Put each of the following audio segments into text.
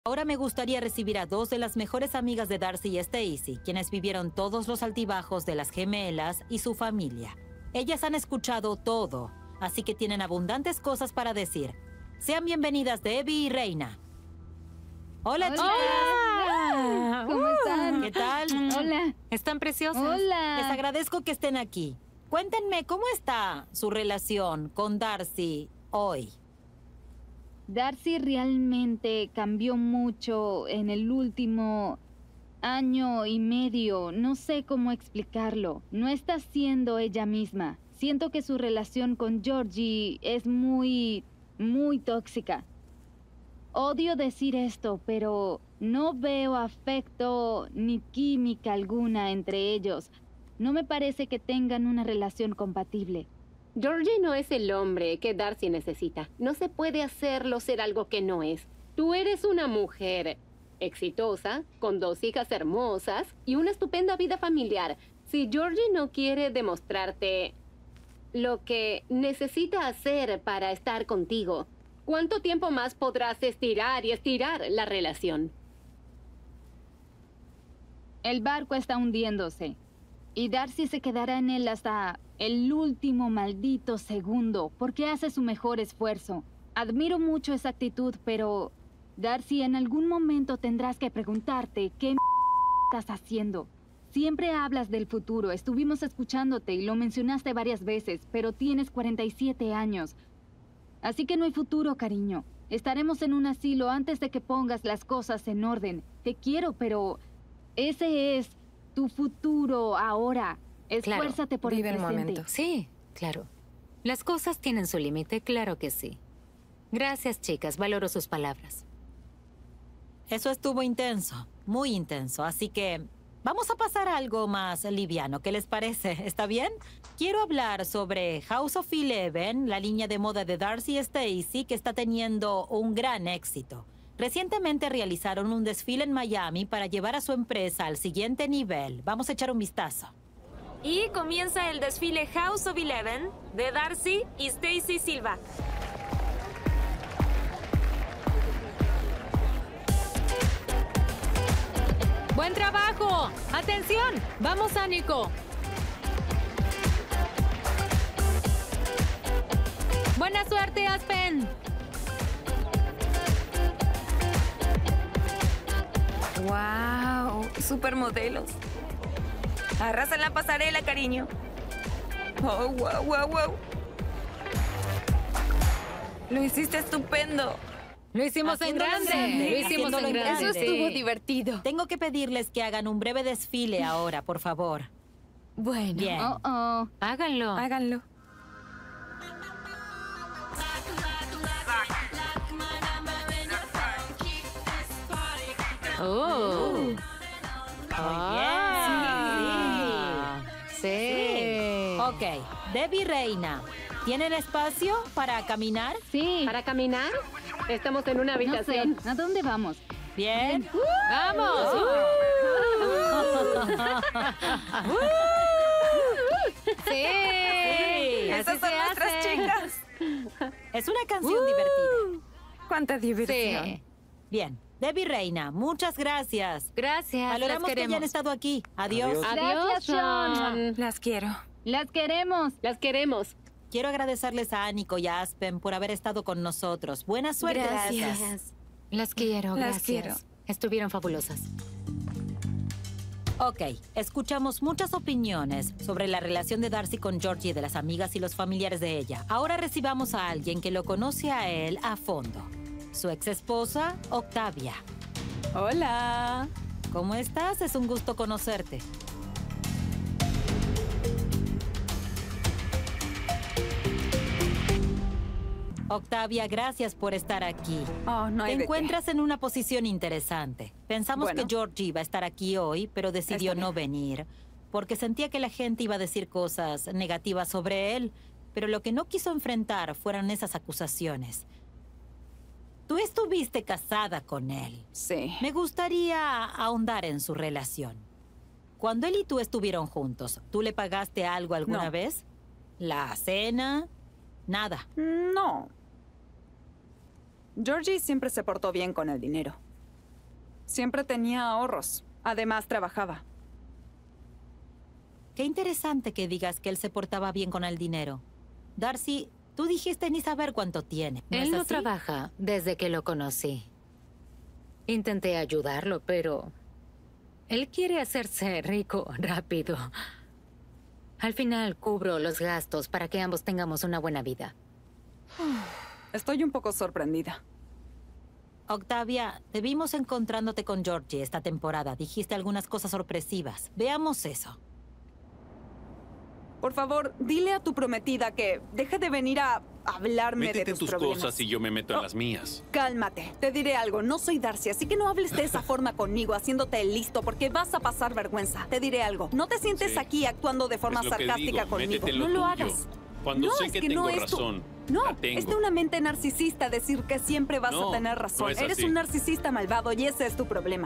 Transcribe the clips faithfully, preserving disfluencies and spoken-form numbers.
Ahora me gustaría recibir a dos de las mejores amigas de Darcy y Stacy, quienes vivieron todos los altibajos de las gemelas y su familia. Ellas han escuchado todo, así que tienen abundantes cosas para decir. Sean bienvenidas Debbie y Reina. Hola, Hola. chicas. Hola. ¿Cómo están? ¿Qué tal? Hola. Están preciosas. Hola. Les agradezco que estén aquí. Cuéntenme, ¿cómo está su relación con Darcy hoy? Darcy realmente cambió mucho en el último año y medio. No sé cómo explicarlo. No está siendo ella misma. Siento que su relación con Georgie es muy, muy tóxica. Odio decir esto, pero no veo afecto ni química alguna entre ellos. No me parece que tengan una relación compatible. Georgie no es el hombre que Darcy necesita. No se puede hacerlo ser algo que no es. Tú eres una mujer exitosa, con dos hijas hermosas y una estupenda vida familiar. Si Georgie no quiere demostrarte lo que necesita hacer para estar contigo, ¿cuánto tiempo más podrás estirar y estirar la relación? El barco está hundiéndose. Y Darcy se quedará en él hasta el último maldito segundo, porque hace su mejor esfuerzo. Admiro mucho esa actitud, pero... Darcy, en algún momento tendrás que preguntarte qué m estás haciendo. Siempre hablas del futuro, estuvimos escuchándote y lo mencionaste varias veces, pero tienes cuarenta y siete años. Así que no hay futuro, cariño. Estaremos en un asilo antes de que pongas las cosas en orden. Te quiero, pero... ese es... tu futuro ahora. Esfuérzate Claro, por el vive el presente. momento. Sí, claro. Las cosas tienen su límite, claro que sí. Gracias, chicas. Valoro sus palabras. Eso estuvo intenso, muy intenso, así que vamos a pasar a algo más liviano. ¿Qué les parece? ¿Está bien? Quiero hablar sobre House of Eleven, la línea de moda de Darcy y Stacy, que está teniendo un gran éxito. Recientemente realizaron un desfile en Miami para llevar a su empresa al siguiente nivel. Vamos a echar un vistazo. Y comienza el desfile House of Eleven de Darcy y Stacy Silva. ¡Buen trabajo! ¡Atención! ¡Vamos, Ánico! ¡Buena suerte, Aspen! ¡Wow! ¡Supermodelos! Arrasan la pasarela, cariño. ¡Oh, wow, wow, wow! Lo hiciste estupendo. ¡Lo hicimos en Haciéndolo grande! grande, ¡Lo hicimos haciéndolo en en grande! grande. Eso estuvo divertido. Tengo que pedirles que hagan un breve desfile ahora, por favor. Bueno, Bien. Oh, oh. Háganlo. háganlo. ¡Oh! Muy Ah, bien. Sí. Ok, Debbie y Reina, ¿tienen espacio para caminar? Sí. ¿Para caminar? Estamos en una No sé. habitación. ¿A dónde vamos? Bien. ¡Vamos! ¡Sí! Esas son nuestras chicas. Es una canción divertida. ¡Cuánta diversión! Sí. Bien. Debbie y Reina, muchas gracias. Gracias, Valoramos las que hayan queremos. estado aquí. Adiós. Adiós, Gracias, Sean. Sean. Las quiero. Las queremos. Las queremos. Quiero agradecerles a Ánico y a Aspen por haber estado con nosotros. Buena suerte. Gracias. Las quiero, Las gracias. quiero. Estuvieron fabulosas. Ok, escuchamos muchas opiniones sobre la relación de Darcy con Georgie, de las amigas y los familiares de ella. Ahora recibamos a alguien que lo conoce a él a fondo. Su ex esposa, Octavia. Hola. ¿Cómo estás? Es un gusto conocerte. Octavia, gracias por estar aquí. Oh, no hay Te de qué. encuentras en una posición interesante. Pensamos Bueno. que Georgie iba a estar aquí hoy, pero decidió Está bien. no venir, porque sentía que la gente iba a decir cosas negativas sobre él, pero lo que no quiso enfrentar fueron esas acusaciones. Tú estuviste casada con él. Sí. Me gustaría ahondar en su relación. Cuando él y tú estuvieron juntos, ¿tú le pagaste algo alguna No. vez? ¿La cena? Nada. No. Georgie siempre se portó bien con el dinero. Siempre tenía ahorros. Además, trabajaba. Qué interesante que digas que él se portaba bien con el dinero. Darcy, tú dijiste ni saber cuánto tiene. ¿No Él es no así? trabaja desde que lo conocí. Intenté ayudarlo, pero él quiere hacerse rico rápido. Al final cubro los gastos para que ambos tengamos una buena vida. Estoy un poco sorprendida. Octavia, te vimos encontrándote con Georgie esta temporada. Dijiste algunas cosas sorpresivas. Veamos eso. Por favor, dile a tu prometida que deje de venir a hablarme Métete de en tus, tus problemas. cosas y yo me meto en Oh. las mías. Cálmate. Te diré algo. No soy Darcy, así que no hables de esa forma conmigo, haciéndote el listo, porque vas a pasar vergüenza. Te diré algo. No te sientes Sí. aquí actuando de forma Es lo que sarcástica digo, conmigo. métete en lo No lo tuyo. hagas. Cuando No, sé es que, que tengo no es tu- razón, No, la tengo. es de una mente narcisista decir que siempre vas No, a tener razón. no es Eres así. un narcisista malvado y ese es tu problema.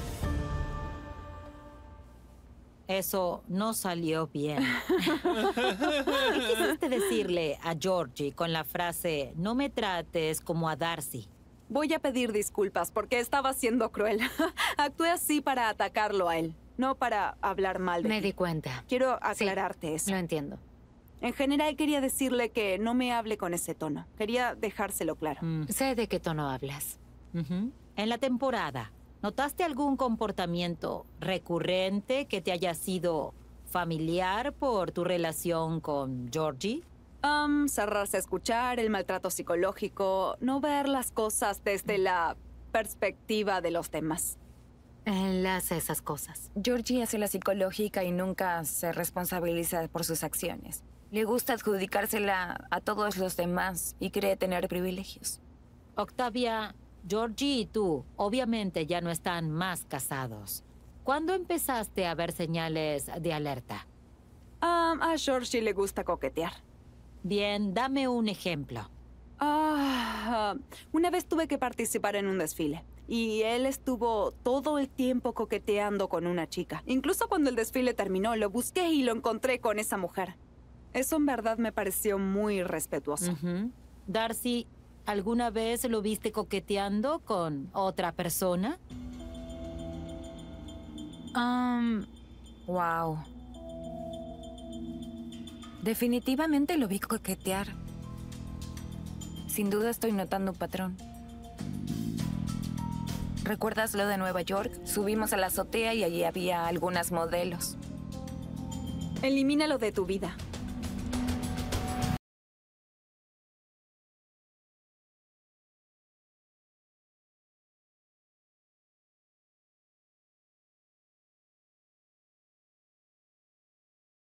Eso no salió bien. ¿Qué quisiste decirle a Georgie con la frase "no me trates como a Darcy"? Voy a pedir disculpas porque estaba siendo cruel. Actué así para atacarlo a él, no para hablar mal de Me ti. di cuenta. Quiero aclararte eso. Lo entiendo. En general quería decirle que no me hable con ese tono. Quería dejárselo claro. Mm, Sé de qué tono hablas. ujú. En la temporada, ¿notaste algún comportamiento recurrente que te haya sido familiar por tu relación con Georgie? Um, cerrarse a escuchar, el maltrato psicológico, no ver las cosas desde la perspectiva de los demás. Él hace esas cosas. Georgie hace la psicológica y nunca se responsabiliza por sus acciones. Le gusta adjudicársela a todos los demás y cree tener privilegios. Octavia, Georgie y tú obviamente ya no están más casados. ¿Cuándo empezaste a ver señales de alerta? Um, a Georgie le gusta coquetear. Bien, dame un ejemplo. Ah, una vez tuve que participar en un desfile y él estuvo todo el tiempo coqueteando con una chica. Incluso cuando el desfile terminó, lo busqué y lo encontré con esa mujer. Eso en verdad me pareció muy irrespetuoso. Ujú. Darcy, ¿alguna vez lo viste coqueteando con otra persona? Um, wow. Definitivamente lo vi coquetear. Sin duda estoy notando un patrón. ¿Recuerdas lo de Nueva York? Subimos a la azotea y allí había algunas modelos. Elimínalo de tu vida.